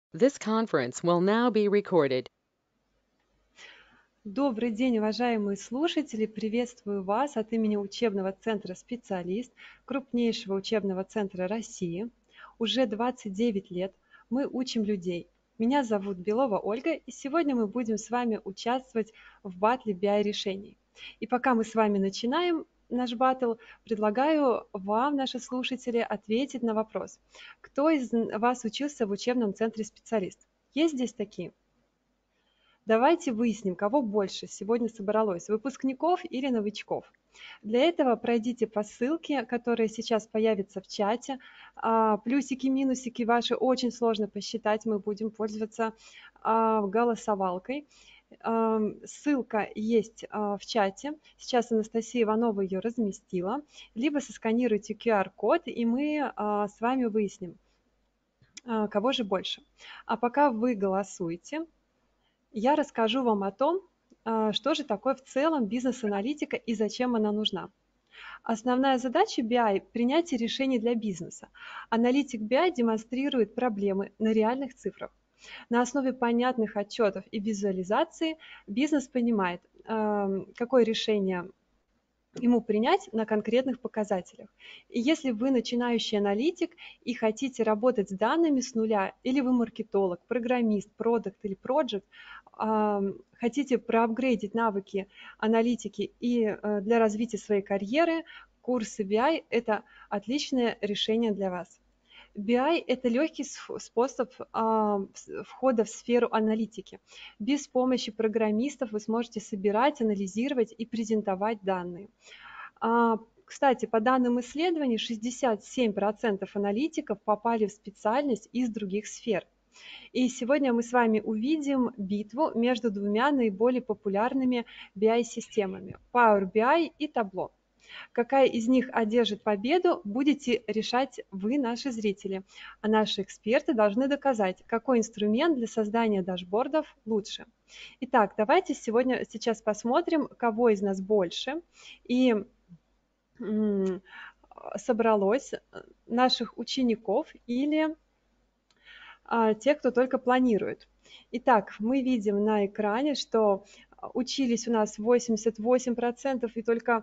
This conference will now be recorded. Добрый день, уважаемые слушатели! Приветствую вас от имени учебного центра «Специалист», крупнейшего учебного центра России. Уже 29 лет мы учим людей. Меня зовут Белова Ольга, и сегодня мы будем с вами участвовать в батле BI-решений. И пока мы с вами начинаем наш батл, предлагаю вам, наши слушатели, ответить на вопрос. Кто из вас учился в учебном центре «Специалист»? Есть здесь такие? Давайте выясним, кого больше сегодня собралось, выпускников или новичков. Для этого пройдите по ссылке, которая сейчас появится в чате. Плюсики, минусики ваши очень сложно посчитать, мы будем пользоваться голосовалкой. Ссылка есть в чате. Сейчас Анастасия Иванова ее разместила. Либо сосканируйте QR-код, и мы с вами выясним, кого же больше. А пока вы голосуете, я расскажу вам о том, что же такое в целом бизнес-аналитика и зачем она нужна. Основная задача BI – принятие решений для бизнеса. Аналитик BI демонстрирует проблемы на реальных цифрах. На основе понятных отчетов и визуализации бизнес понимает, какое решение ему принять на конкретных показателях. И если вы начинающий аналитик и хотите работать с данными с нуля, или вы маркетолог, программист, продакт или проект, хотите проапгрейдить навыки аналитики и для развития своей карьеры, курсы BI – это отличное решение для вас. BI – это легкий способ входа в сферу аналитики. Без помощи программистов вы сможете собирать, анализировать и презентовать данные. Кстати, по данным исследований, 67% аналитиков попали в специальность из других сфер. И сегодня мы с вами увидим битву между двумя наиболее популярными BI-системами – Power BI и Tableau. Какая из них одержит победу, будете решать вы, наши зрители. А наши эксперты должны доказать, какой инструмент для создания дашбордов лучше. Итак, давайте сейчас посмотрим, кого из нас больше. И собралось наших учеников или тех, кто только планирует. Итак, мы видим на экране, что учились у нас 88% и только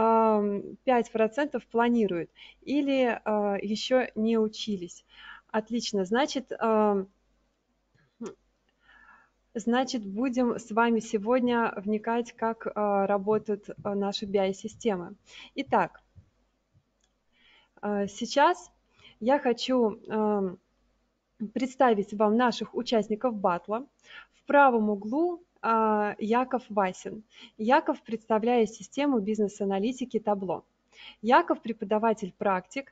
5% планируют или еще не учились. Отлично, значит, будем с вами сегодня вникать, как работают наши BI-системы. Итак, сейчас я хочу представить вам наших участников батла. В правом углу Яков Васин. Яков представляет систему бизнес-аналитики Tableau. Яков – преподаватель-практик,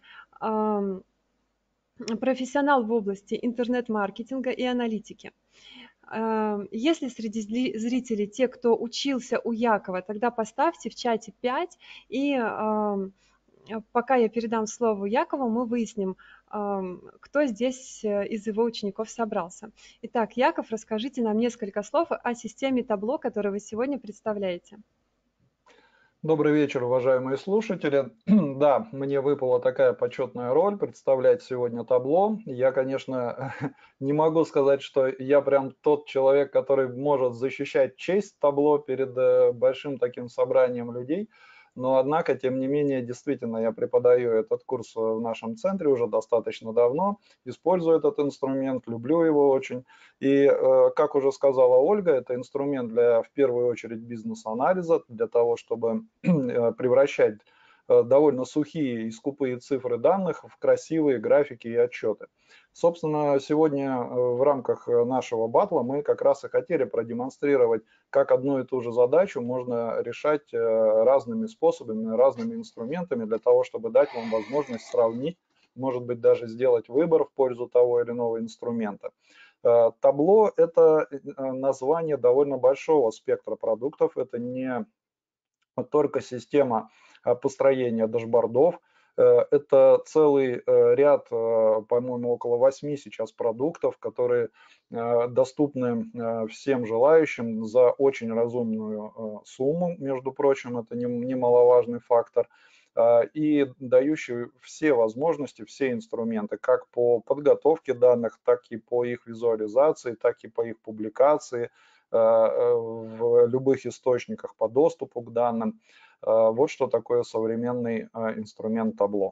профессионал в области интернет-маркетинга и аналитики. Если среди зрителей те, кто учился у Якова, тогда поставьте в чате 5, и пока я передам слово Якову, мы выясним, кто здесь из его учеников собрался. Итак, Яков, расскажите нам несколько слов о системе Tableau, которую вы сегодня представляете. Добрый вечер, уважаемые слушатели. Да, мне выпала такая почетная роль представлять сегодня Tableau. Я, конечно, не могу сказать, что я прям тот человек, который может защищать честь Tableau перед большим таким собранием людей. Но, однако, тем не менее, действительно, я преподаю этот курс в нашем центре уже достаточно давно, использую этот инструмент, люблю его очень. И, как уже сказала Ольга, это инструмент для, в первую очередь, бизнес-анализа, для того, чтобы превращать довольно сухие и скупые цифры данных в красивые графики и отчеты. Собственно, сегодня в рамках нашего батла мы как раз и хотели продемонстрировать, как одну и ту же задачу можно решать разными способами, разными инструментами для того, чтобы дать вам возможность сравнить, может быть, даже сделать выбор в пользу того или иного инструмента. Табло – это название довольно большого спектра продуктов, это не только система построения дашбордов, это целый ряд, по-моему, около 8 сейчас продуктов, которые доступны всем желающим за очень разумную сумму, между прочим, это немаловажный фактор. и дающий все возможности, все инструменты, как по подготовке данных, так и по их визуализации, так и по их публикации в любых источниках по доступу к данным. Вот что такое современный инструмент Tableau.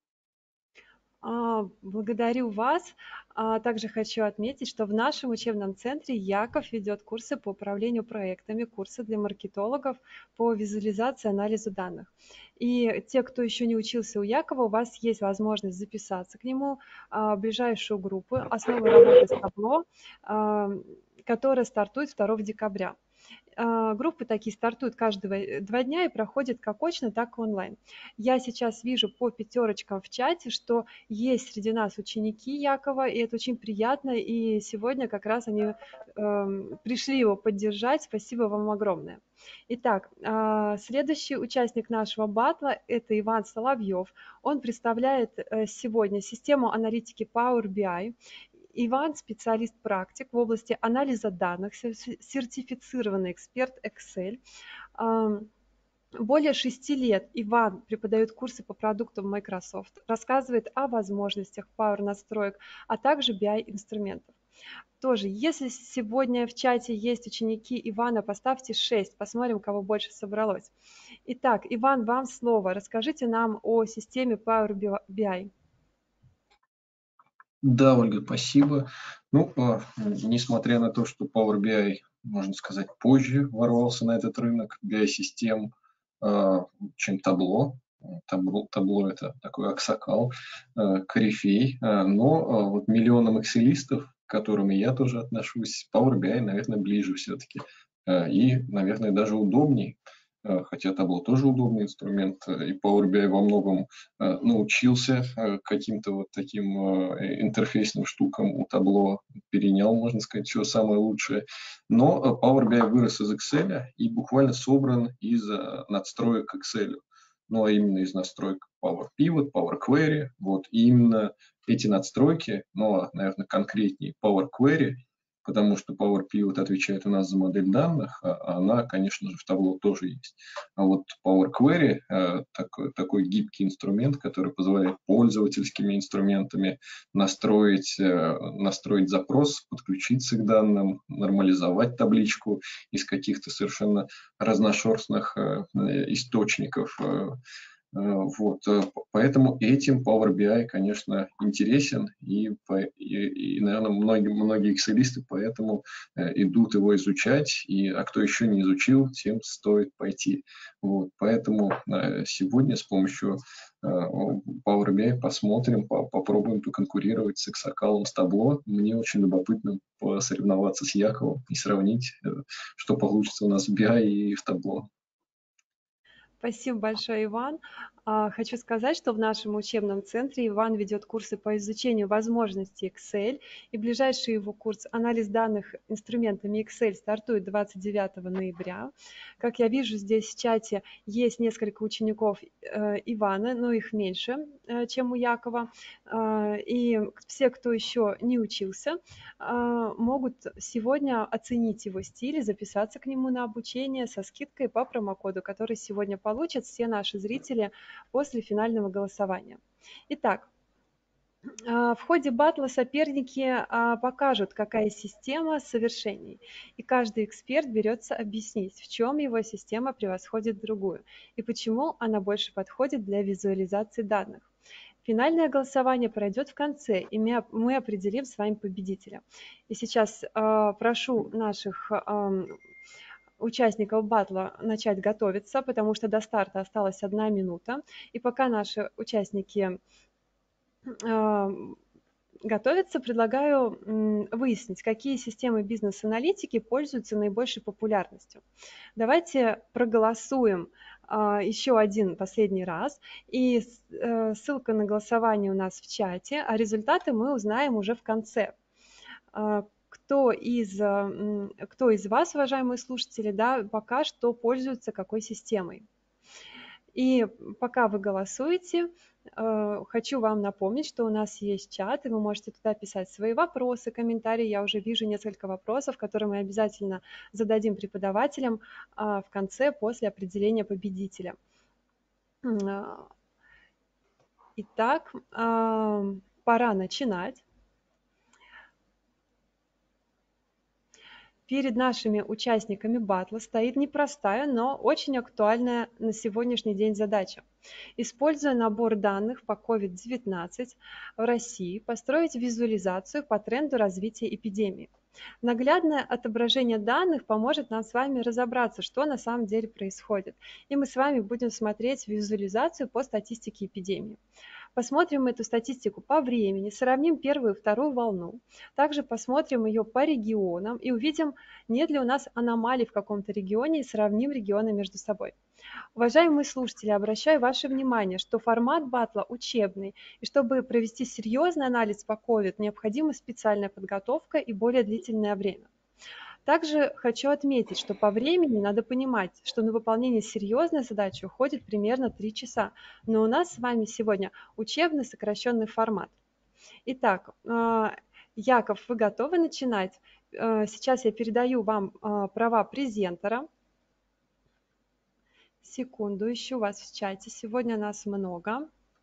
Благодарю вас. Также хочу отметить, что в нашем учебном центре Яков ведет курсы по управлению проектами, курсы для маркетологов по визуализации и анализу данных. И те, кто еще не учился у Якова, у вас есть возможность записаться к нему в ближайшую группу «Основы работы с табло», которая стартует 2 декабря. Группы такие стартуют каждые 2 дня и проходят как очно, так и онлайн. Я сейчас вижу по пятерочкам в чате, что есть среди нас ученики Якова, и это очень приятно, и сегодня как раз они пришли его поддержать. Спасибо вам огромное. Итак, следующий участник нашего батла – это Иван Соловьев. Он представляет сегодня систему аналитики Power BI. Иван – специалист-практик в области анализа данных, сертифицированный эксперт Excel. Более 6 лет Иван преподает курсы по продуктам Microsoft, рассказывает о возможностях Power настроек, а также BI-инструментов. Тоже, если сегодня в чате есть ученики Ивана, поставьте 6, посмотрим, кого больше собралось. Итак, Иван, вам слово. Расскажите нам о системе Power BI. Да, Ольга, спасибо. Ну, несмотря на то, что Power BI, можно сказать, позже ворвался на этот рынок BI-систем, чем Tableau. Tableau – это такой аксакал, корифей. Но вот миллионам экселистов, к которым я тоже отношусь, Power BI, наверное, ближе все-таки. И, наверное, даже удобней. Хотя Tableau тоже удобный инструмент, и Power BI во многом научился каким-то вот таким интерфейсным штукам у Tableau, перенял, можно сказать, все самое лучшее. Но Power BI вырос из Excel и буквально собран из надстроек Excel. Ну, а именно из настроек Power Pivot, Power Query. Вот, и именно эти надстройки, ну, наверное, конкретнее Power Query, потому что Power Pivot отвечает у нас за модель данных, а она, конечно же, в Tableau тоже есть. А вот Power Query такой гибкий инструмент, который позволяет пользовательскими инструментами настроить запрос, подключиться к данным, нормализовать табличку из каких-то совершенно разношерстных источников. Вот, поэтому этим Power BI, конечно, интересен, и наверное, многие экселисты поэтому идут его изучать, а кто еще не изучил, тем стоит пойти. Вот, поэтому сегодня с помощью Power BI посмотрим, попробуем поконкурировать с Аксакалом, с Tableau. Мне очень любопытно посоревноваться с Яковом и сравнить, что получится у нас в BI и в Tableau. Спасибо большое, Иван. Хочу сказать, что в нашем учебном центре Иван ведет курсы по изучению возможностей Excel, и ближайший его курс «Анализ данных инструментами Excel» стартует 29 ноября. Как я вижу, здесь в чате есть несколько учеников Ивана, но их меньше, чем у Якова. И все, кто еще не учился, могут сегодня оценить его стиль и записаться к нему на обучение со скидкой по промокоду, который сегодня получат все наши зрители после финального голосования. Итак, в ходе батла соперники покажут, какая система совершенней, и каждый эксперт берется объяснить, в чем его система превосходит другую и почему она больше подходит для визуализации данных. Финальное голосование пройдет в конце, и мы определим с вами победителя. И сейчас прошу наших участников батла начать готовиться, потому что до старта осталась 1 минута. И пока наши участники готовятся, предлагаю выяснить, какие системы бизнес-аналитики пользуются наибольшей популярностью. Давайте проголосуем еще один последний раз. И ссылка на голосование у нас в чате, а результаты мы узнаем уже в конце. Кто из вас, уважаемые слушатели, да, пока что пользуется какой системой? И пока вы голосуете, хочу вам напомнить, что у нас есть чат, и вы можете туда писать свои вопросы, комментарии. Я уже вижу несколько вопросов, которые мы обязательно зададим преподавателям в конце, после определения победителя. Итак, пора начинать. Перед нашими участниками батла стоит непростая, но очень актуальная на сегодняшний день задача. Используя набор данных по COVID-19 в России, построить визуализацию по тренду развития эпидемии. Наглядное отображение данных поможет нам с вами разобраться, что на самом деле происходит. И мы с вами будем смотреть визуализацию по статистике эпидемии. Посмотрим эту статистику по времени, сравним первую и вторую волну. Также посмотрим ее по регионам и увидим, нет ли у нас аномалий в каком-то регионе, и сравним регионы между собой. Уважаемые слушатели, обращаю ваше внимание, что формат батла учебный, и чтобы провести серьезный анализ по COVID, необходима специальная подготовка и более длительное время. Также хочу отметить, что по времени надо понимать, что на выполнение серьезной задачи уходит примерно 3 часа, но у нас с вами сегодня учебный сокращенный формат. Итак, Яков, вы готовы начинать? Сейчас я передаю вам права презентера. Секунду, ищу вас в чате. Сегодня нас много.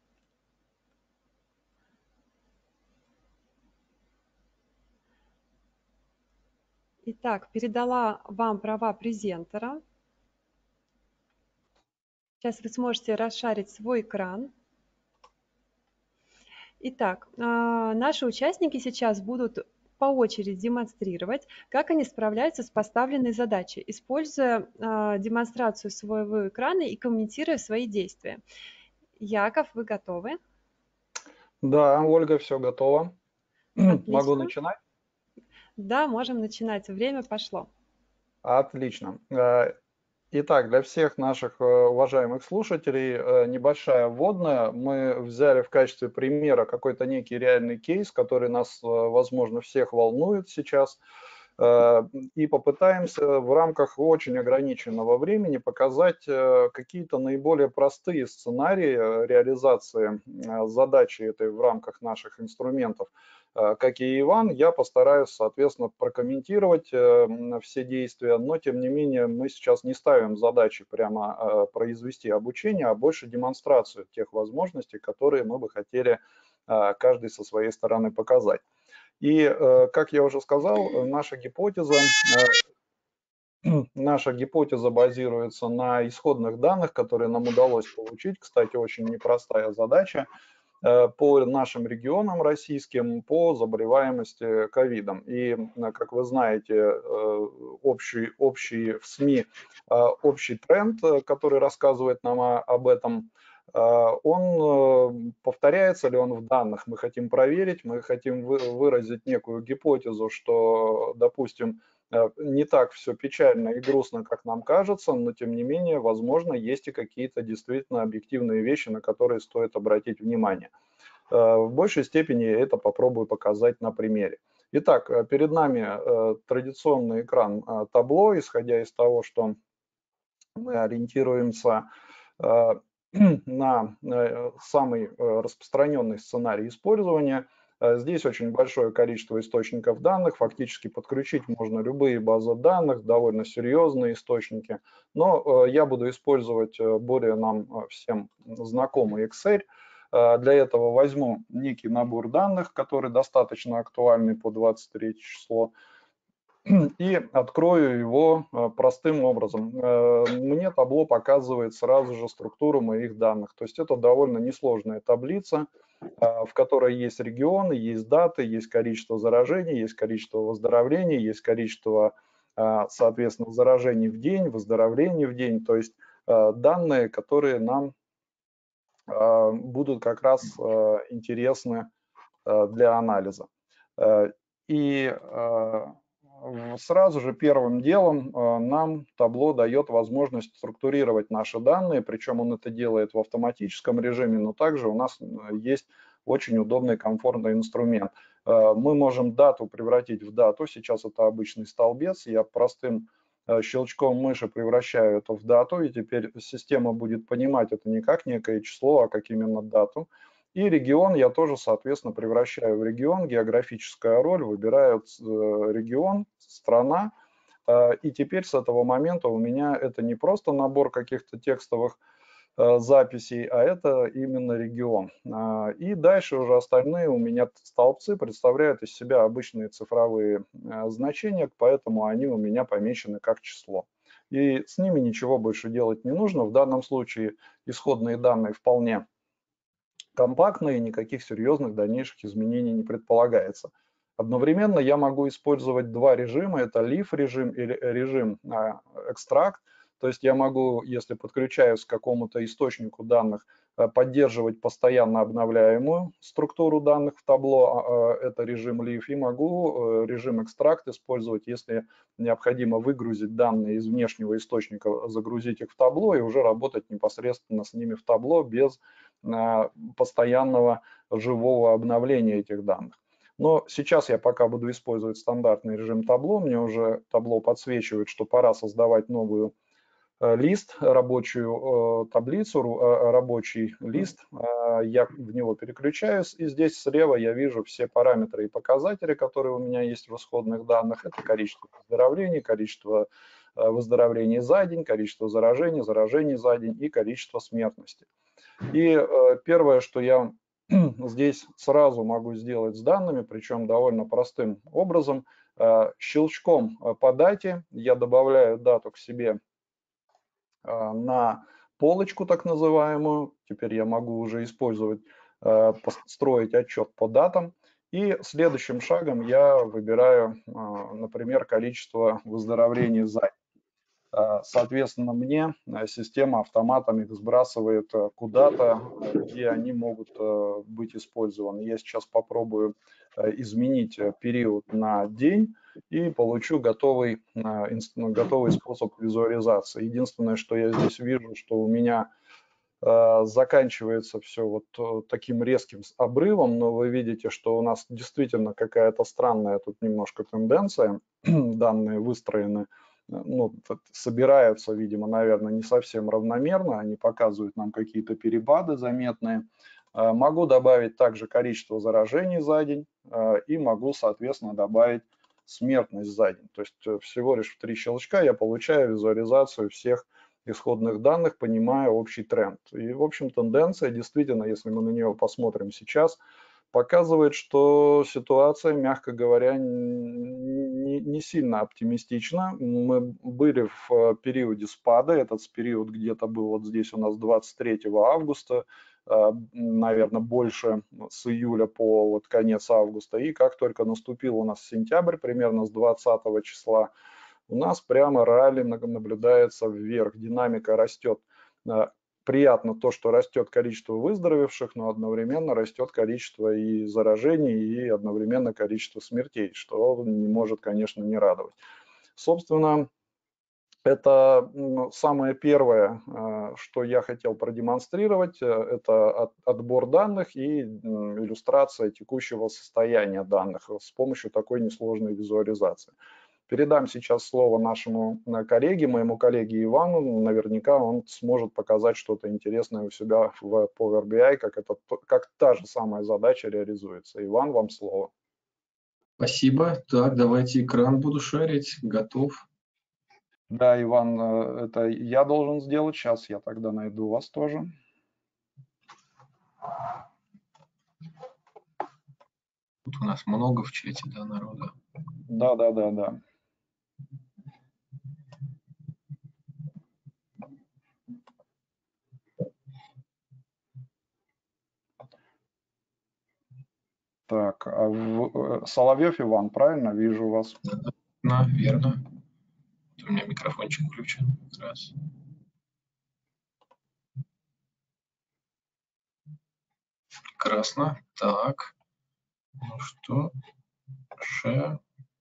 Итак, передала вам права презентера. Сейчас вы сможете расшарить свой экран. Итак, наши участники сейчас будут по очереди демонстрировать, как они справляются с поставленной задачей, используя демонстрацию своего экрана и комментируя свои действия. Яков, вы готовы? Да, Ольга, все готово. Отлично. Могу начинать? Да, можем начинать. Время пошло. Отлично. Итак, для всех наших уважаемых слушателей небольшая вводная. Мы взяли в качестве примера какой-то некий реальный кейс, который нас, возможно, всех волнует сейчас, и попытаемся в рамках очень ограниченного времени показать какие-то наиболее простые сценарии реализации задачи этой в рамках наших инструментов. Как и Иван, я постараюсь, соответственно, прокомментировать все действия, но, тем не менее, мы сейчас не ставим задачи прямо произвести обучение, а больше демонстрацию тех возможностей, которые мы бы хотели каждый со своей стороны показать. И, как я уже сказал, наша гипотеза базируется на исходных данных, которые нам удалось получить. Кстати, очень непростая задача по нашим регионам российским по заболеваемости ковидом. И, как вы знаете, общий в СМИ общий тренд, который рассказывает нам об этом, он повторяется ли он в данных? Мы хотим проверить, мы хотим выразить некую гипотезу, что, допустим, не так все печально и грустно, как нам кажется, но тем не менее, возможно, есть и какие-то действительно объективные вещи, на которые стоит обратить внимание. В большей степени это попробую показать на примере. Итак, перед нами традиционный экран табло, исходя из того, что мы ориентируемся на самый распространенный сценарий использования. Здесь очень большое количество источников данных, фактически подключить можно любые базы данных, довольно серьезные источники, но я буду использовать более нам всем знакомый Excel. Для этого возьму некий набор данных, который достаточно актуальный по 23 число, и открою его простым образом. Мне табло показывает сразу же структуру моих данных. То есть это довольно несложная таблица, в которой есть регионы, есть даты, есть количество заражений, есть количество выздоровлений, есть количество, соответственно, заражений в день, выздоровлений в день. То есть данные, которые нам будут как раз интересны для анализа. И сразу же первым делом нам табло дает возможность структурировать наши данные, причем он это делает в автоматическом режиме, но также у нас есть очень удобный, комфортный инструмент. Мы можем дату превратить в дату, сейчас это обычный столбец, я простым щелчком мыши превращаю это в дату, и теперь система будет понимать это не как некое число, а как именно дату. И регион я тоже, соответственно, превращаю в регион, географическая роль, выбираю регион, страна. И теперь с этого момента у меня это не просто набор каких-то текстовых записей, а это именно регион. И дальше уже остальные у меня столбцы представляют из себя обычные цифровые значения, поэтому они у меня помечены как число. И с ними ничего больше делать не нужно. В данном случае исходные данные вполне компактные, никаких серьезных дальнейших изменений не предполагается. Одновременно я могу использовать два режима, это leaf режим и режим extract. То есть я могу, если подключаюсь к какому-то источнику данных, поддерживать постоянно обновляемую структуру данных в табло, это режим leaf, и могу режим extract использовать, если необходимо выгрузить данные из внешнего источника, загрузить их в табло и уже работать непосредственно с ними в табло без постоянного живого обновления этих данных. Но сейчас я пока буду использовать стандартный режим табло. Мне уже табло подсвечивает, что пора создавать новую лист, рабочую таблицу, рабочий лист. Я в него переключаюсь, и здесь слева я вижу все параметры и показатели, которые у меня есть в исходных данных. Это количество выздоровлений, количество выздоровлений за день, количество заражений за день и количество смертности. И первое, что я здесь сразу могу сделать с данными, причем довольно простым образом, щелчком по дате я добавляю дату к себе на полочку так называемую. Теперь я могу уже использовать, построить отчет по датам. И следующим шагом я выбираю, например, количество выздоровлений за день. Соответственно, мне система автоматом их сбрасывает куда-то, где они могут быть использованы. Я сейчас попробую изменить период на день и получу готовый способ визуализации. Единственное, что я здесь вижу, что у меня заканчивается все вот таким резким обрывом, но вы видите, что у нас действительно какая-то странная тут немножко тенденция. Данные выстроены, ну, собираются, видимо, наверное, не совсем равномерно, они показывают нам какие-то перепады заметные. Могу добавить также количество заражений за день и могу, соответственно, добавить смертность за день. То есть всего лишь в 3 щелчка я получаю визуализацию всех исходных данных, понимая общий тренд. И, в общем, тенденция действительно, если мы на нее посмотрим сейчас, показывает, что ситуация, мягко говоря, не сильно оптимистична. Мы были в периоде спада, этот период где-то был вот здесь у нас 23 августа, наверное, больше с июля по вот конец августа. И как только наступил у нас сентябрь, примерно с 20 числа, у нас прямо ралли наблюдается вверх, динамика растет. Приятно то, что растет количество выздоровевших, но одновременно растет количество и заражений, и одновременно количество смертей, что не может, конечно, не радовать. Собственно, это самое первое, что я хотел продемонстрировать, это отбор данных и иллюстрация текущего состояния данных с помощью такой несложной визуализации. Передам сейчас слово нашему коллеге, моему коллеге Ивану. Наверняка он сможет показать что-то интересное у себя в Power BI, как та же самая задача реализуется. Иван, вам слово. Спасибо. Так, давайте экран буду шарить. Готов. Да, Иван, это я должен сделать. Сейчас я тогда найду вас тоже. Тут у нас много в чате, да, народа. Да. Так, Соловьев Иван, правильно? Вижу вас. Да, верно. У меня микрофончик включен. Раз. Прекрасно. Так. Ну что? Share.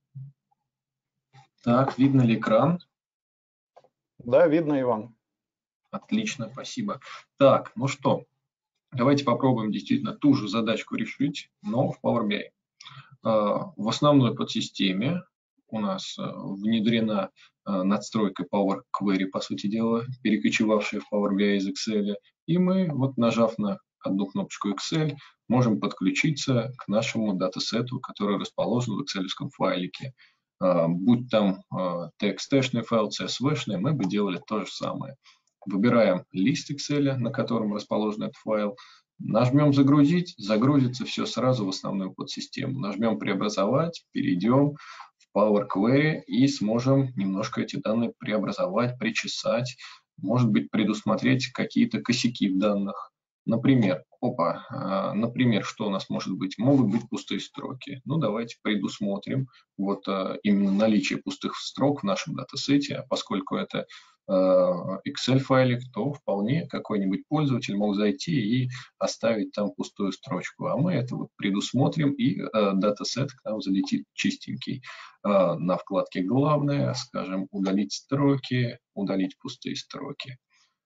Так, видно ли экран? Да, видно, Иван. Отлично, спасибо. Так, ну что? Давайте попробуем действительно ту же задачку решить, но в Power BI. В основной подсистеме у нас внедрена надстройка Power Query, по сути дела, перекочевавшая в Power BI из Excel. И мы, вот нажав на одну кнопочку Excel, можем подключиться к нашему датасету, который расположен в Excel-ском файлике. Будь там txt-шный файл, CSV-шный, мы бы делали то же самое. Выбираем лист Excel, на котором расположен этот файл. Нажмем «Загрузить», загрузится все сразу в основную подсистему. Нажмем «Преобразовать», перейдем в Power Query и сможем немножко эти данные преобразовать, причесать, может быть, предусмотреть какие-то косяки в данных. Например, например, что у нас может быть? Могут быть пустые строки. Ну, давайте предусмотрим вот именно наличие пустых строк в нашем датасете, а поскольку это Excel-файлик, то вполне какой-нибудь пользователь мог зайти и оставить там пустую строчку. А мы это вот предусмотрим, и датасет к нам залетит чистенький. На вкладке «Главное», скажем, «Удалить строки», «Удалить пустые строки».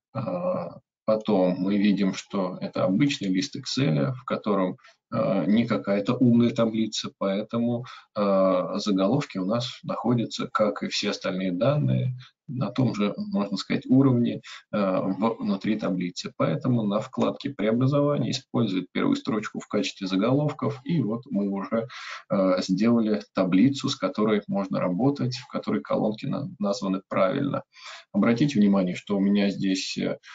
Потом мы видим, что это обычный лист Excel, в котором не какая-то умная таблица, поэтому заголовки у нас находятся, как и все остальные данные, на том же, можно сказать, уровне внутри таблицы. Поэтому на вкладке «Преобразование» использует первую строчку в качестве заголовков, и вот мы уже сделали таблицу, с которой можно работать, в которой колонки названы правильно. Обратите внимание, что у меня здесь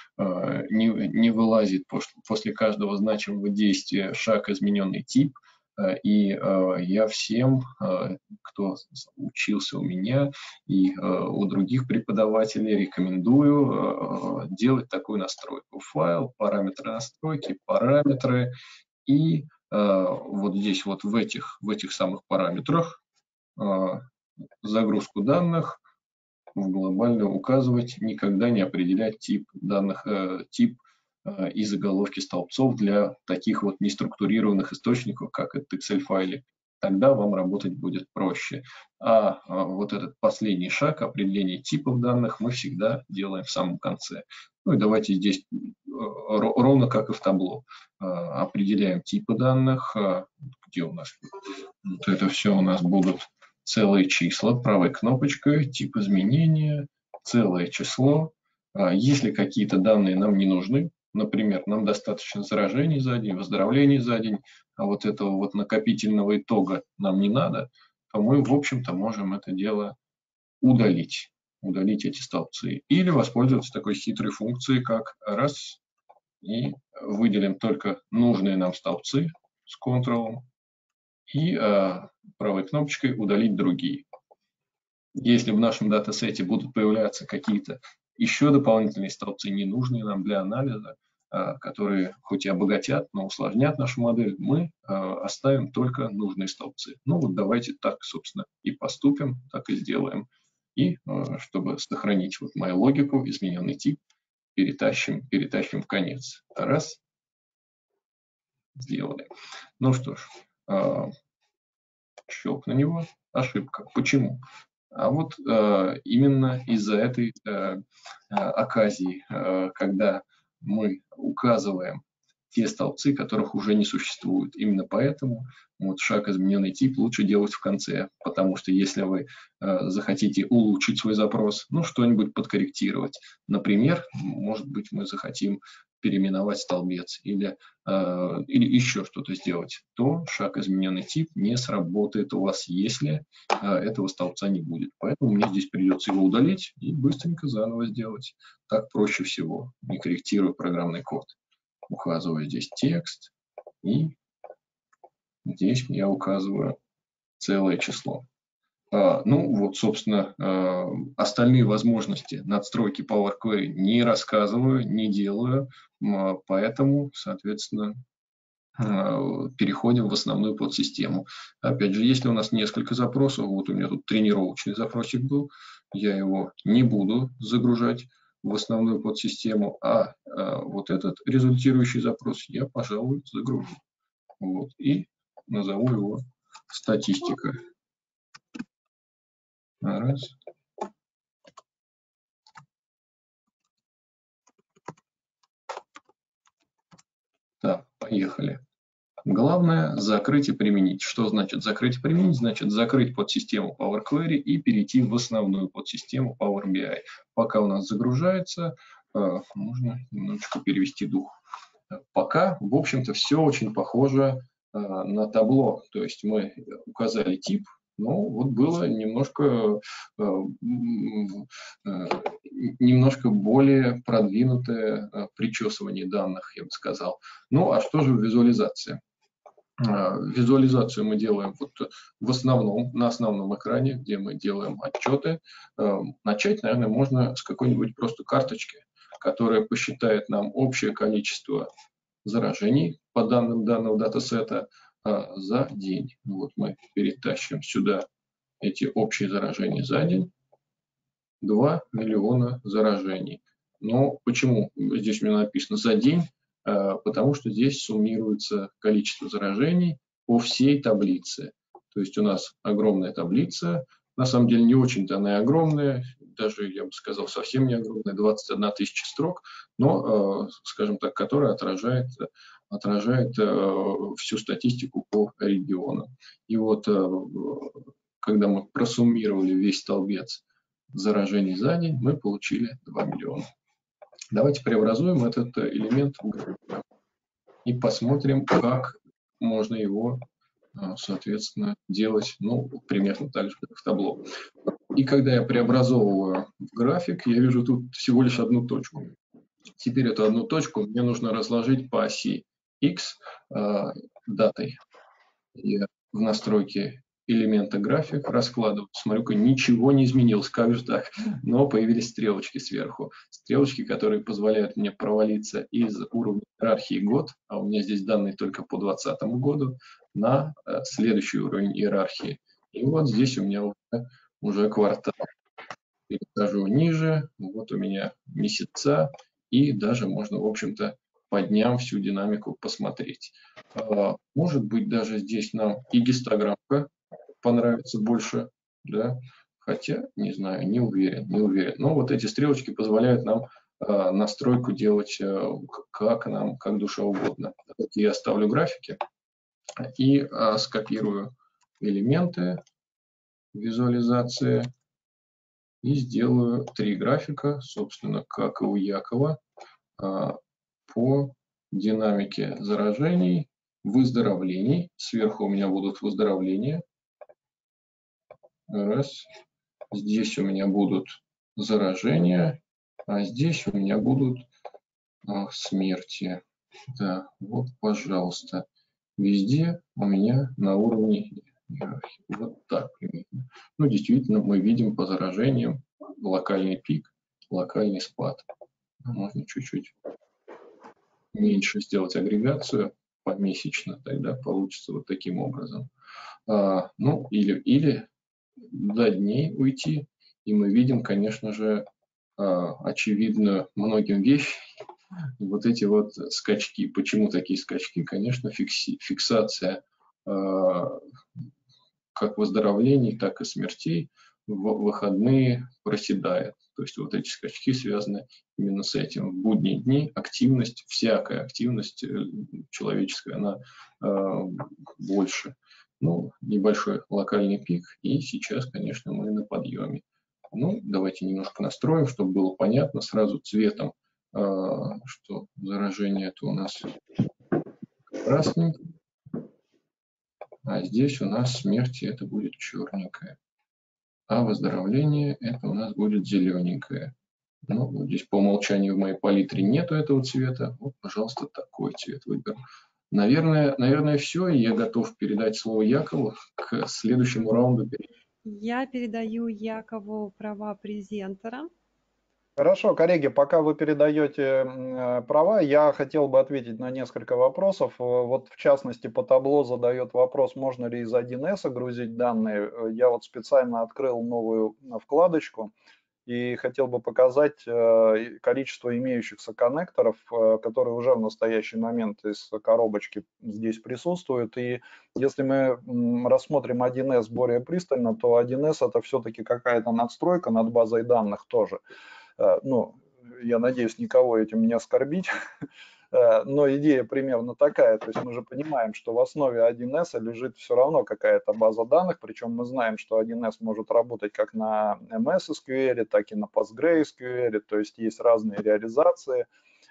не вылазит после каждого значимого действия шаг измененный тип, и я всем, кто учился у меня и у других преподавателей, рекомендую делать такую настройку. Файл, параметры настройки, параметры, и вот здесь вот в этих самых параметрах загрузку данных в глобально указывать, никогда не определять тип данных, тип и заголовки столбцов для таких вот неструктурированных источников, как этот Excel-файлик. Тогда вам работать будет проще. А вот этот последний шаг, определение типов данных, мы всегда делаем в самом конце. Ну и давайте здесь ровно как и в табло. Определяем типы данных. Где у нас? Вот это все у нас будут целые числа, правой кнопочкой, тип изменения, целое число. Если какие-то данные нам не нужны, например, нам достаточно заражений за день, выздоровлений за день, а вот этого вот накопительного итога нам не надо, то мы, в общем-то, можем это дело удалить эти столбцы. Или воспользоваться такой хитрой функцией, как раз, и выделим только нужные нам столбцы с Ctrl, и правой кнопочкой удалить другие. Если в нашем датасете будут появляться какие-то еще дополнительные столбцы, ненужные нам для анализа, которые хоть и обогатят, но усложнят нашу модель, мы оставим только нужные столбцы. Ну вот давайте так, собственно, и поступим, так и сделаем. И чтобы сохранить вот мою логику, измененный тип перетащим в конец. Раз. Сделали. Ну что ж. Щелк на него, ошибка. Почему? А вот именно из-за этой оказии, когда мы указываем те столбцы, которых уже не существует. Именно поэтому вот шаг измененный тип лучше делать в конце, потому что если вы захотите улучшить свой запрос, ну что-нибудь подкорректировать, например, может быть, мы захотим переименовать столбец или еще что-то сделать, то шаг измененный тип не сработает у вас, если этого столбца не будет. Поэтому мне здесь придется его удалить и быстренько заново сделать. Так проще всего, не корректируя программный код. Указываю здесь текст, и здесь я указываю целое число. Ну вот, собственно, остальные возможности надстройки Power Query не рассказываю, не делаю, поэтому, соответственно, переходим в основную подсистему. Опять же, если у нас несколько запросов, вот у меня тут тренировочный запросик был, я его не буду загружать в основную подсистему, а вот этот результирующий запрос я, пожалуй, загружу. Вот, и назову его статистика. Раз. Так, поехали. Главное закрыть и применить. Что значит закрыть и применить? Значит закрыть подсистему Power Query и перейти в основную подсистему Power BI. Пока у нас загружается, нужно немножечко перевести дух. Пока, в общем-то, все очень похоже на табло. То есть мы указали тип, Ну, вот было немножко более продвинутое причесывание данных, я бы сказал. Ну, а что же визуализация? Визуализацию мы делаем вот в основном, на основном экране, где мы делаем отчеты. Начать, наверное, можно с какой-нибудь просто карточки, которая посчитает нам общее количество заражений по данным данного датасета за день. Вот мы перетащим сюда эти общие заражения за день. 2 миллиона заражений. Но почему здесь у меня написано за день? Потому что здесь суммируется количество заражений по всей таблице. То есть у нас огромная таблица, на самом деле не очень-то она и огромная, даже, я бы сказал, совсем не огромная, 21 тысяча строк, но, скажем так, которая отражает всю статистику по регионам. И вот, когда мы просуммировали весь столбец заражений за день, мы получили 2 миллиона. Давайте преобразуем этот элемент в график и посмотрим, как можно его, соответственно, делать, ну, примерно так же, как в табло. И когда я преобразовываю в график, я вижу тут всего лишь одну точку. Теперь эту одну точку мне нужно разложить по оси X датой. Я в настройке элемента график раскладываю. Смотрю-ка, ничего не изменилось, как же так? Но появились стрелочки сверху. Стрелочки, которые позволяют мне провалиться из уровня иерархии год, а у меня здесь данные только по 2020 году, на следующий уровень иерархии. И вот здесь у меня уже квартал. Перехожу ниже, вот у меня месяца, и даже можно, в общем-то, по дням всю динамику посмотреть. Может быть, даже здесь нам и гистограммка понравится больше, да, хотя, не знаю, не уверен. Но вот эти стрелочки позволяют нам настройку делать как душа угодно. Давайте я оставлю графики и скопирую элементы визуализации и сделаю 3 графика, собственно, как и у Якова, по динамике заражений, выздоровлений. Сверху у меня будут выздоровления. Раз. Здесь у меня будут заражения, а здесь у меня будут смерти. Да, вот, пожалуйста. Везде у меня на уровне иерархии. Вот так примерно. Ну, действительно, мы видим по заражениям локальный пик, локальный спад. Можно чуть-чуть меньше сделать агрегацию помесячно, тогда получится вот таким образом. Ну, или до дней уйти, и мы видим, конечно же, очевидную многим вещь, вот эти вот скачки. Почему такие скачки? Конечно, фиксация как выздоровлений, так и смертей в выходные проседает. То есть вот эти скачки связаны именно с этим. В будние дни активность, всякая активность человеческая, она больше. Ну, небольшой локальный пик, и сейчас, конечно, мы на подъеме. Ну, давайте немножко настроим, чтобы было понятно сразу цветом, что заражение это у нас красненькое, а здесь у нас смерти это будет черненькое, а выздоровление это у нас будет зелененькое. Ну, вот здесь по умолчанию в моей палитре нету этого цвета. Вот, пожалуйста, такой цвет выберу. Наверное, все. И я готов передать слово Якову к следующему раунду. Я передаю Якову права презентера. Хорошо, коллеги, пока вы передаете права, я хотел бы ответить на несколько вопросов. Вот в частности по табло задает вопрос, можно ли из 1С грузить данные. Я вот специально открыл новую вкладочку и хотел бы показать количество имеющихся коннекторов, которые уже в настоящий момент из коробочки здесь присутствуют. И если мы рассмотрим 1С более пристально, то 1С это все-таки какая-то надстройка над базой данных тоже. Ну, я надеюсь, никого этим не оскорбить, но идея примерно такая. То есть мы же понимаем, что в основе 1С лежит все равно какая-то база данных, причем мы знаем, что 1С может работать как на MS SQL, так и на PostgreSQL, то есть есть разные реализации.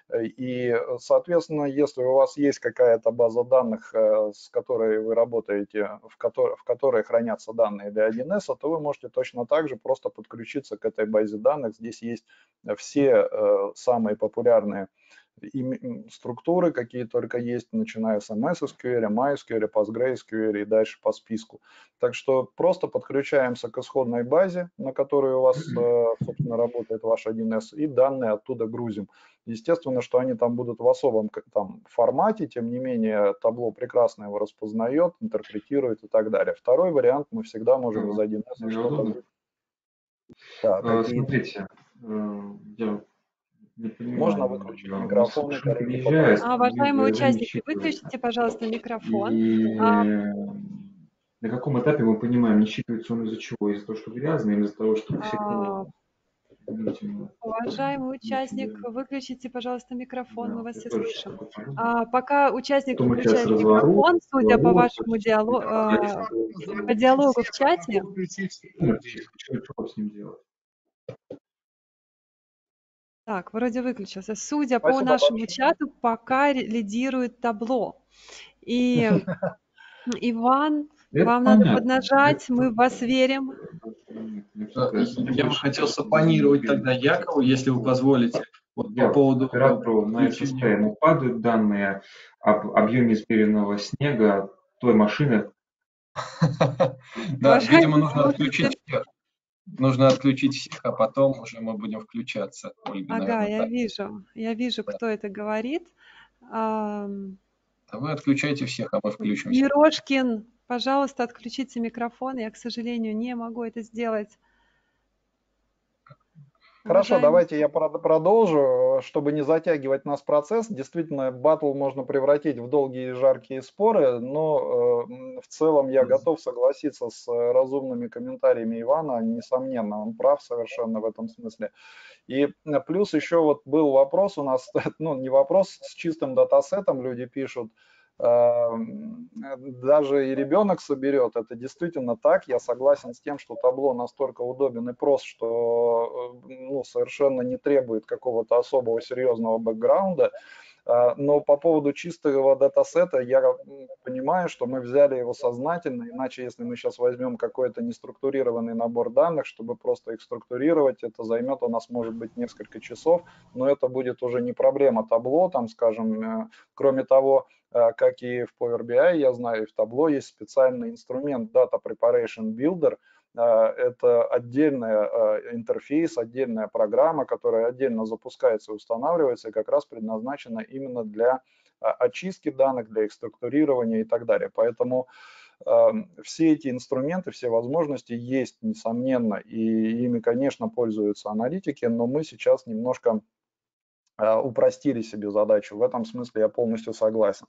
И, соответственно, если у вас есть какая-то база данных, с которой вы работаете, в которой хранятся данные для 1С, то вы можете точно так же просто подключиться к этой базе данных. Здесь есть все самые популярные структуры, какие только есть, начиная с MS SQL, MySQL, PostgreSQL и дальше по списку. Так что просто подключаемся к исходной базе, на которой у вас, собственно, работает ваш 1С, и данные оттуда грузим. Естественно, что они там будут в особом формате, тем не менее, табло прекрасно его распознает, интерпретирует и так далее. Второй вариант, мы всегда можем из 1С что-то... Да, Смотрите, я не понимаю. Можно выключить микрофон. Уважаемые участники, выключите, пожалуйста, микрофон. И на каком этапе мы понимаем, не считывается он из-за чего? Из-за того, что грязно, или из-за того, что все... Уважаемый участник, выключите, пожалуйста, микрофон, мы вас все слышим. Пока участник выключает микрофон, судя по вашему диалогу в чате... Что с ним делать? Так, вроде выключился. Судя по нашему чату, пока лидирует табло. И, Иван, вам надо поднажать, мы в вас верим. Я бы хотел сапонировать тогда Якову, если вы позволите. Вот по поводу оператору на это состояние падают данные об объеме измеренного снега той машины. Да, видимо, нужно отключить всех. Нужно отключить всех, а потом уже мы будем включаться. Ольга, ага, наверное, я вижу, кто это говорит. Вы отключайте всех, а мы включимся. Ерошкин, пожалуйста, отключите микрофон. Я, к сожалению, не могу это сделать. Хорошо, давайте я продолжу, чтобы не затягивать нас процесс. Действительно, баттл можно превратить в долгие и жаркие споры, но в целом я готов согласиться с разумными комментариями Ивана. Несомненно, он прав совершенно в этом смысле. И плюс еще вот был вопрос у нас, ну не вопрос, с чистым датасетом люди пишут, даже и ребенок соберет, это действительно так, я согласен с тем, что табло настолько удобен и прост, что совершенно не требует какого-то особого серьезного бэкграунда, но по поводу чистого датасета я понимаю, что мы взяли его сознательно, иначе если мы сейчас возьмем какой-то неструктурированный набор данных, чтобы просто их структурировать, это займет у нас может быть несколько часов, но это будет уже не проблема табло, там, скажем, кроме того, как и в Power BI, я знаю, и в табло есть специальный инструмент Data Preparation Builder. Это отдельный интерфейс, отдельная программа, которая отдельно запускается и устанавливается, и как раз предназначена именно для очистки данных, для их структурирования и так далее. Поэтому все эти инструменты, все возможности есть, несомненно, и ими, конечно, пользуются аналитики, но мы сейчас немножко упростили себе задачу. В этом смысле я полностью согласен.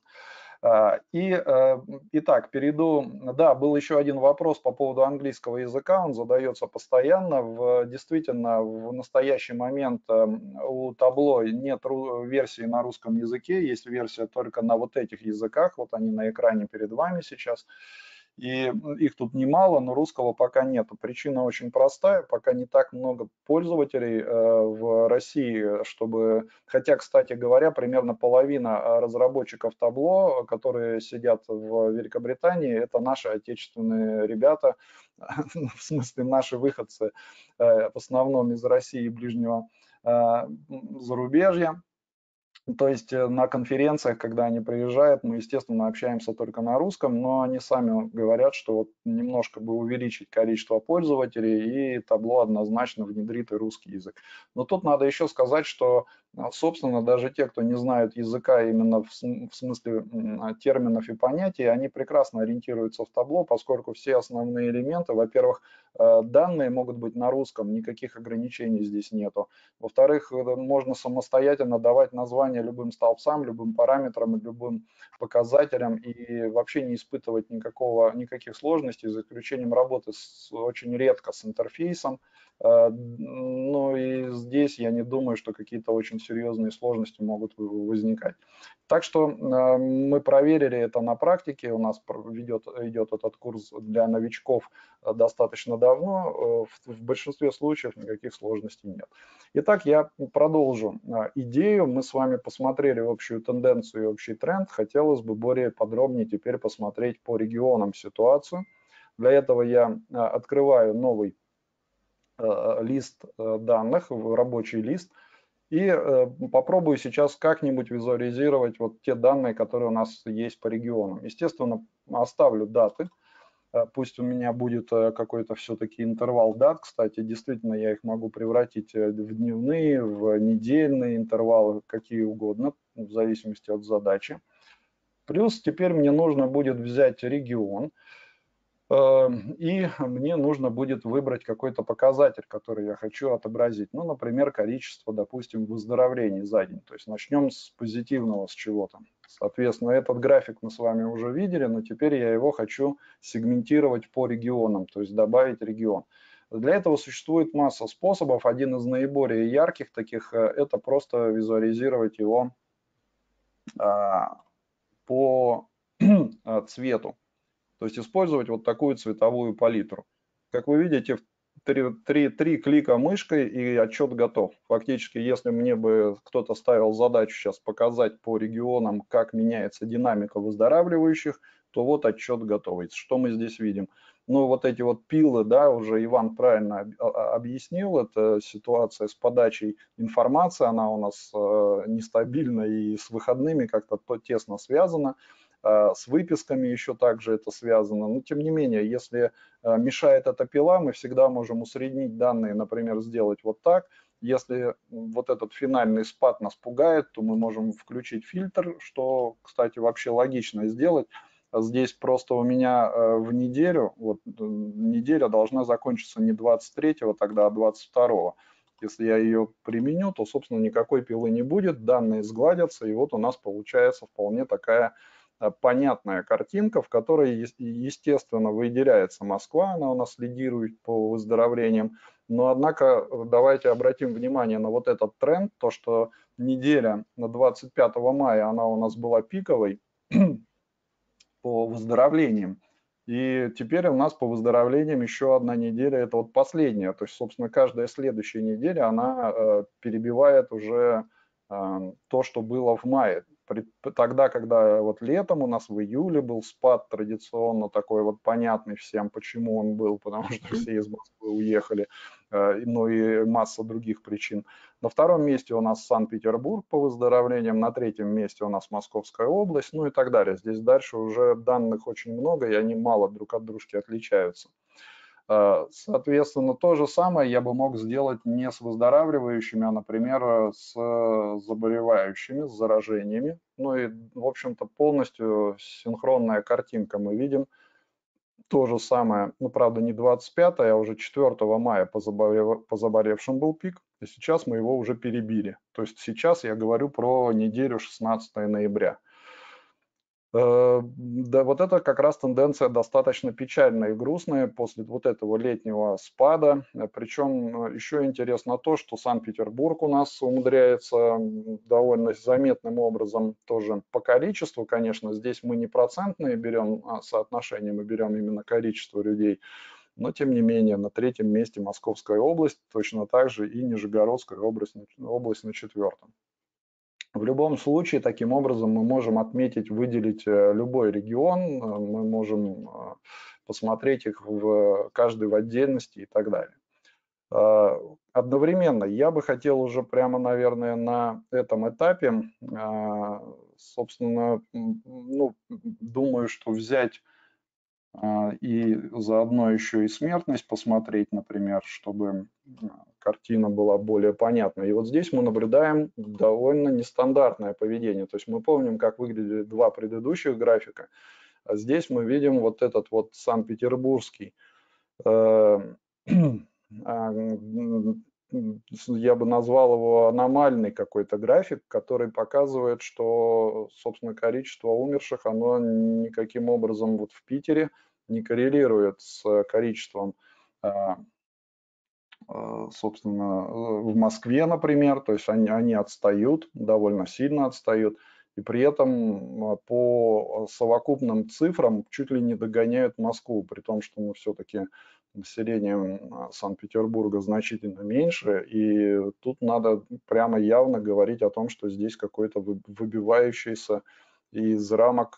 Итак, перейду. Да, был еще один вопрос по поводу английского языка, он задается постоянно. Действительно, в настоящий момент у табло нет версии на русском языке, есть версия только на вот этих языках, вот они на экране перед вами сейчас. И их тут немало, но русского пока нет. Причина очень простая, пока не так много пользователей в России, чтобы... Хотя, кстати говоря, примерно половина разработчиков табло, которые сидят в Великобритании, это наши отечественные ребята, в смысле наши выходцы, в основном из России и ближнего зарубежья. То есть на конференциях, когда они приезжают, мы, естественно, общаемся только на русском, но они сами говорят, что вот немножко бы увеличить количество пользователей, и табло однозначно внедрит и русский язык. Но тут надо еще сказать, что, собственно, даже те, кто не знают языка именно в смысле терминов и понятий, они прекрасно ориентируются в табло, поскольку все основные элементы, во-первых, данные могут быть на русском, никаких ограничений здесь нету. Во-вторых, можно самостоятельно давать название любым столбцам, любым параметрам, любым показателям и вообще не испытывать никаких сложностей, за исключением работы очень редко с интерфейсом. Ну и здесь я не думаю, что какие-то очень серьезные сложности могут возникать. Так что мы проверили это на практике, у нас идет этот курс для новичков достаточно давно, в большинстве случаев никаких сложностей нет. Итак, я продолжу идею, мы с вами посмотрели общую тенденцию и общий тренд, хотелось бы более подробнее теперь посмотреть по регионам ситуацию. Для этого я открываю новый лист данных, рабочий лист, и попробую сейчас как-нибудь визуализировать вот те данные, которые у нас есть по регионам. Естественно, оставлю даты. Пусть у меня будет какой-то все-таки интервал дат. Кстати, действительно, я их могу превратить в дневные, в недельные интервалы, какие угодно, в зависимости от задачи. Плюс теперь мне нужно будет взять регион, и мне нужно будет выбрать какой-то показатель, который я хочу отобразить. Ну, например, количество, допустим, выздоровлений за день. То есть начнем с позитивного, с чего-то. Соответственно, этот график мы с вами уже видели, но теперь я его хочу сегментировать по регионам, то есть добавить регион. Для этого существует масса способов. Один из наиболее ярких таких – это просто визуализировать его по цвету. То есть использовать вот такую цветовую палитру. Как вы видите, три клика мышкой и отчет готов. Фактически, если мне бы кто-то ставил задачу сейчас показать по регионам, как меняется динамика выздоравливающих, то вот отчет готовый. Что мы здесь видим? Ну, вот эти вот пилы, да, уже Иван правильно объяснил, это ситуация с подачей информации, она у нас нестабильна и с выходными как-то тесно связана. С выписками еще также это связано. Но тем не менее, если мешает эта пила, мы всегда можем усреднить данные, например, сделать вот так. Если вот этот финальный спад нас пугает, то мы можем включить фильтр, что, кстати, вообще логично сделать. Здесь просто у меня в неделю, вот неделя должна закончиться не 23-го тогда, а 22-го. Если я ее применю, то, собственно, никакой пилы не будет, данные сгладятся, и вот у нас получается вполне такая понятная картинка, в которой, естественно, выделяется Москва, она у нас лидирует по выздоровлениям. Но, однако, давайте обратим внимание на вот этот тренд, то, что неделя на 25 мая, она у нас была пиковой по выздоровлениям. И теперь у нас по выздоровлениям еще одна неделя, это вот последняя. То есть, собственно, каждая следующая неделя, она перебивает уже то, что было в мае. Тогда, когда вот летом у нас в июле был спад традиционно такой вот понятный всем, почему он был, потому что все из Москвы уехали, ну и масса других причин. На втором месте у нас Санкт-Петербург по выздоровлениям, на третьем месте у нас Московская область, ну и так далее. Здесь дальше уже данных очень много, и они мало друг от дружки отличаются. Соответственно, то же самое я бы мог сделать не с выздоравливающими, а, например, с заболевающими, с заражениями. Ну и, в общем-то, полностью синхронная картинка мы видим. То же самое, ну, правда, не 25, а уже 4 мая по заболевшим был пик, и сейчас мы его уже перебили. То есть сейчас я говорю про неделю 16 ноября. Да, вот это как раз тенденция достаточно печальная и грустная после вот этого летнего спада. Причем еще интересно то, что Санкт-Петербург у нас умудряется довольно заметным образом тоже по количеству, конечно, здесь мы не процентные берем соотношение, мы берем именно количество людей, но тем не менее на третьем месте Московская область, точно так же и Нижегородская область на четвертом. В любом случае, таким образом, мы можем отметить, выделить любой регион, мы можем посмотреть их каждый в отдельности и так далее. Одновременно я бы хотел уже прямо, наверное, на этом этапе, собственно, ну, думаю, что взять и заодно еще и смертность посмотреть, например, чтобы картина была более понятной. И вот здесь мы наблюдаем довольно нестандартное поведение. То есть мы помним, как выглядели два предыдущих графика, а здесь мы видим вот этот вот Санкт-Петербургский, я бы назвал его аномальный какой-то график, который показывает, что, собственно, количество умерших, оно никаким образом вот в Питере не коррелирует с количеством, собственно, в Москве, например, то есть они отстают, довольно сильно отстают, и при этом по совокупным цифрам чуть ли не догоняют Москву, при том, что мы все-таки населением Санкт-Петербурга значительно меньше, и тут надо прямо явно говорить о том, что здесь какой-то выбивающийся из рамок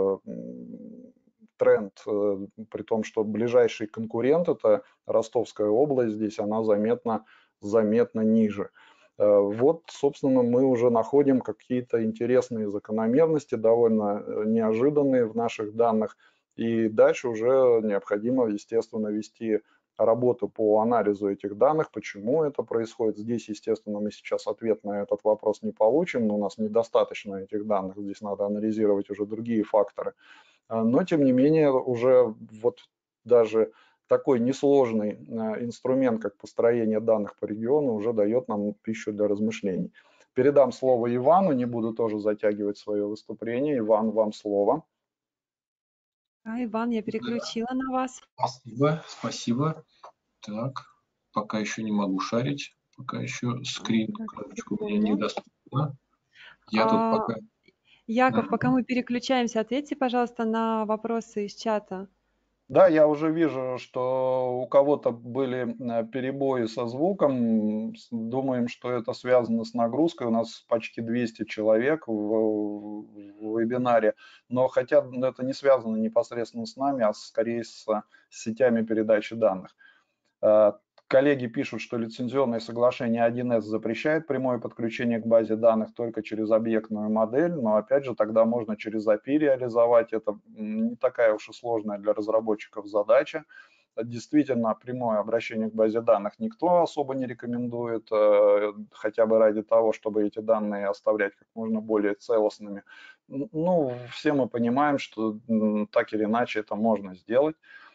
тренд, при том, что ближайший конкурент, это Ростовская область, здесь она заметно ниже. Вот, собственно, мы уже находим какие-то интересные закономерности, довольно неожиданные в наших данных, и дальше уже необходимо, естественно, вести работу по анализу этих данных, почему это происходит. Здесь, естественно, мы сейчас ответ на этот вопрос не получим, но у нас недостаточно этих данных, здесь надо анализировать уже другие факторы. Но, тем не менее, уже вот даже такой несложный инструмент, как построение данных по региону, уже дает нам пищу для размышлений. Передам слово Ивану, не буду тоже затягивать свое выступление. Иван, вам слово. Иван, я переключила на вас. Спасибо. Так, пока еще не могу шарить, пока еще скрин, кнопочка у меня недоступна. Я тут пока... Яков, пока мы переключаемся, ответьте, пожалуйста, на вопросы из чата. Да, я уже вижу, что у кого-то были перебои со звуком. Думаем, что это связано с нагрузкой. У нас почти 200 человек в вебинаре. Но хотя это не связано непосредственно с нами, а скорее с сетями передачи данных. Коллеги пишут, что лицензионное соглашение 1С запрещает прямое подключение к базе данных только через объектную модель, но опять же тогда можно через API реализовать. Это не такая уж и сложная для разработчиков задача. Действительно, прямое обращение к базе данных никто особо не рекомендует, хотя бы ради того, чтобы эти данные оставлять как можно более целостными. Ну, все мы понимаем, что так или иначе это можно сделать.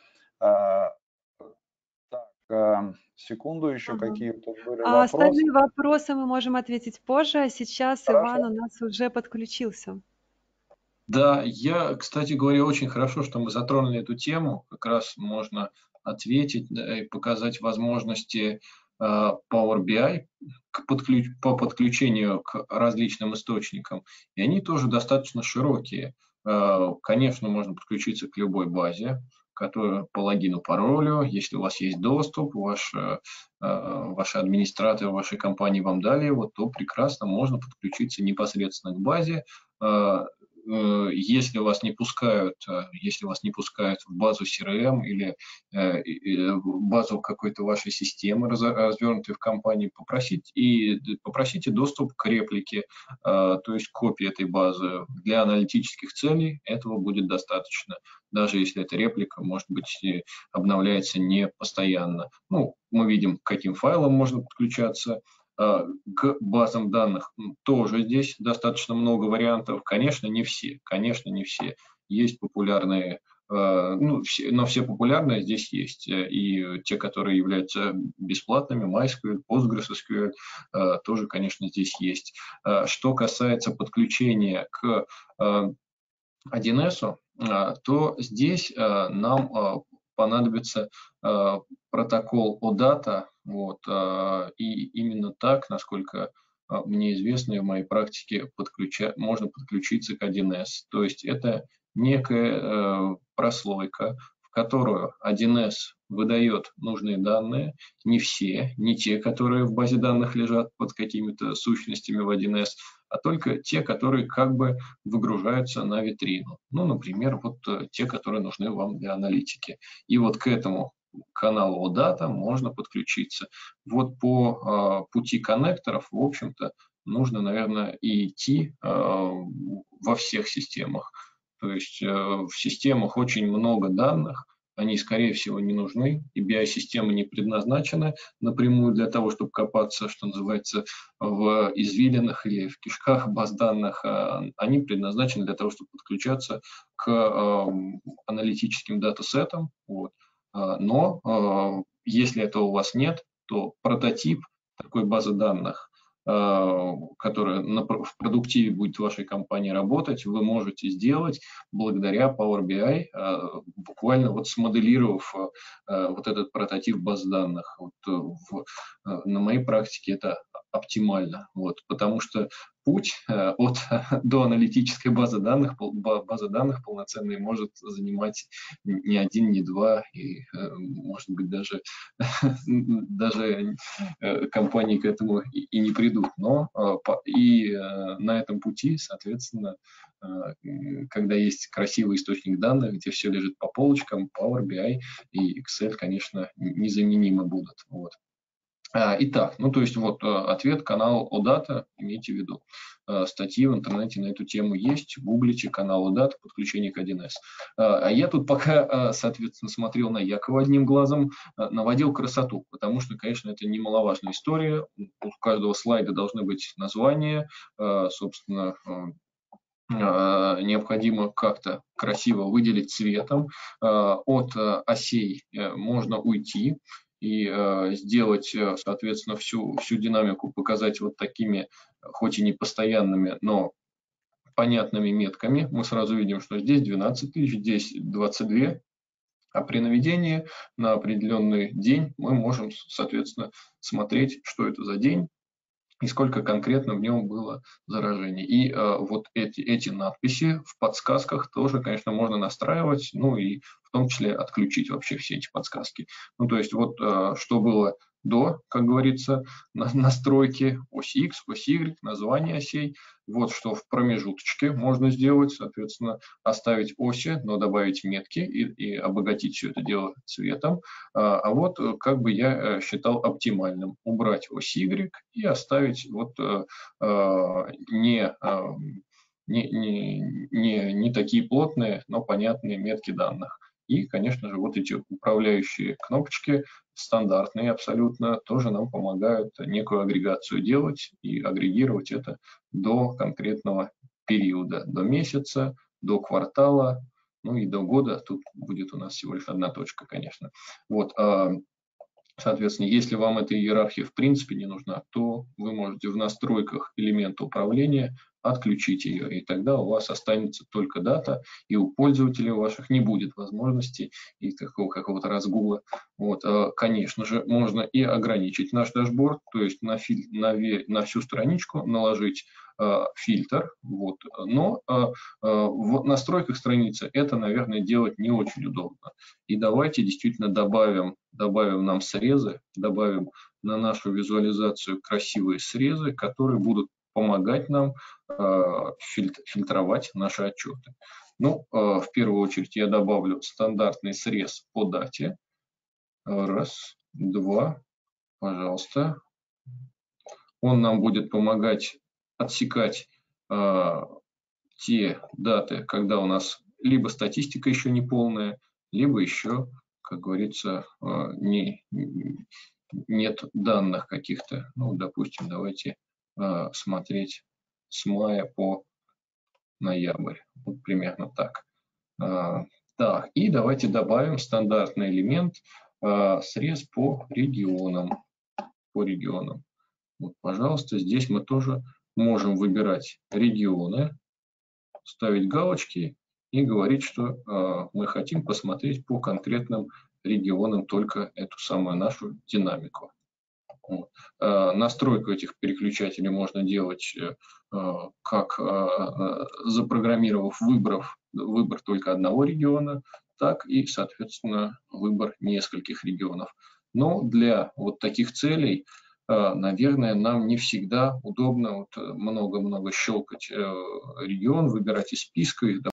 Так, секунду, еще какие тут были вопросы. Остальные вопросы мы можем ответить позже, а сейчас Хорошо. Иван у нас уже подключился. Да, кстати говоря, очень хорошо, что мы затронули эту тему. Как раз можно ответить и показать возможности Power BI по подключению к различным источникам. И они тоже достаточно широкие. Конечно, можно подключиться к любой базе, которая по логину, паролю. Если у вас есть доступ, ваши администраторы вашей компании вам дали его, то прекрасно можно подключиться непосредственно к базе. Если вас не пускают в базу CRM или в базу какой-то вашей системы, развернутой в компании, попросите доступ к реплике, то есть копии этой базы. Для аналитических целей этого будет достаточно, даже если эта реплика, может быть, обновляется не постоянно. Ну, мы видим, к каким файлам можно подключаться. К базам данных тоже здесь достаточно много вариантов. Конечно, не все. Есть популярные, но все популярные здесь есть. И те, которые являются бесплатными, MySQL, PostgreSQL, тоже, конечно, здесь есть. Что касается подключения к 1С, то здесь нам понадобится протокол OData, и именно так, насколько мне известно и в моей практике, можно подключиться к 1С. То есть это некая прослойка, в которую 1С выдает нужные данные, не все, не те, которые в базе данных лежат под какими-то сущностями в 1С, а только те, которые как бы выгружаются на витрину. Ну, например, вот те, которые нужны вам для аналитики. И вот к этому каналу OData можно подключиться. Вот по пути коннекторов, в общем-то, нужно, наверное, и идти во всех системах. То есть в системах очень много данных, они, скорее всего, не нужны, и BI-системы не предназначены напрямую для того, чтобы копаться, что называется, в извилинах или в кишках баз данных. Они предназначены для того, чтобы подключаться к аналитическим датасетам. Но если этого у вас нет, то прототип такой базы данных, которая в продуктиве будет в вашей компании работать, вы можете сделать благодаря Power BI, буквально вот смоделировав вот этот прототип баз данных. На моей практике это оптимально, вот, потому что путь до аналитической базы данных полноценной может занимать не один, не два, и, может быть, даже компании к этому и не придут. Но на этом пути, соответственно, когда есть красивый источник данных, где все лежит по полочкам, Power BI и Excel, конечно, незаменимы будут. Вот. Итак, ну то есть вот ответ, канал OData, имейте в виду. Статьи в интернете на эту тему есть, гуглите канал OData, подключение к 1С. А я тут пока, соответственно, смотрел на Якова одним глазом, наводил красоту, потому что, конечно, это немаловажная история. У каждого слайда должны быть названия, собственно, необходимо как-то красиво выделить цветом. От осей можно уйти и сделать, соответственно, всю динамику показать вот такими, хоть и не постоянными, но понятными метками. Мы сразу видим, что здесь 12 тысяч, здесь 22. А при наведении на определенный день мы можем, соответственно, смотреть, что это за день и сколько конкретно в нем было заражений. И вот эти надписи в подсказках тоже, конечно, можно настраивать, ну и в том числе отключить вообще все эти подсказки. Ну, то есть вот что было до, как говорится, настройки ось X, ось Y, название осей. Вот что в промежуточке можно сделать, соответственно, оставить оси, но добавить метки и обогатить все это дело цветом. А вот как бы я считал оптимальным убрать ось Y и оставить вот не такие плотные, но понятные метки данных. И, конечно же, вот эти управляющие кнопочки, стандартные абсолютно, тоже нам помогают некую агрегацию делать и агрегировать это до конкретного периода, до месяца, до квартала, ну и до года. Тут будет у нас всего лишь одна точка, конечно. Вот. Соответственно, если вам эта иерархия в принципе не нужна, то вы можете в настройках элемента управления отключить ее, и тогда у вас останется только дата, и у пользователей ваших не будет возможности и какого-то разгула. Вот. Конечно же, можно и ограничить наш дашборд, то есть на всю страничку наложить фильтр, вот. Но в настройках страницы это, наверное, делать не очень удобно. И давайте действительно добавим нам срезы, добавим на нашу визуализацию красивые срезы, которые будут помогать нам фильтровать наши отчеты. Ну, в первую очередь я добавлю стандартный срез по дате. Раз, два, пожалуйста. Он нам будет помогать отсекать те даты, когда у нас либо статистика еще не полная, либо еще, как говорится, нет данных каких-то. Ну, допустим, давайте смотреть с мая по ноябрь. Вот примерно так. Так, и давайте добавим стандартный элемент срез по регионам. Вот, пожалуйста, здесь мы тоже можем выбирать регионы, ставить галочки и говорить, что мы хотим посмотреть по конкретным регионам только эту самую нашу динамику. Вот. Настройку этих переключателей можно делать, как запрограммировав выбор только одного региона, так и, соответственно, выбор нескольких регионов. Но для вот таких целей, наверное, нам не всегда удобно много-много щелкать регион, выбирать из списка их,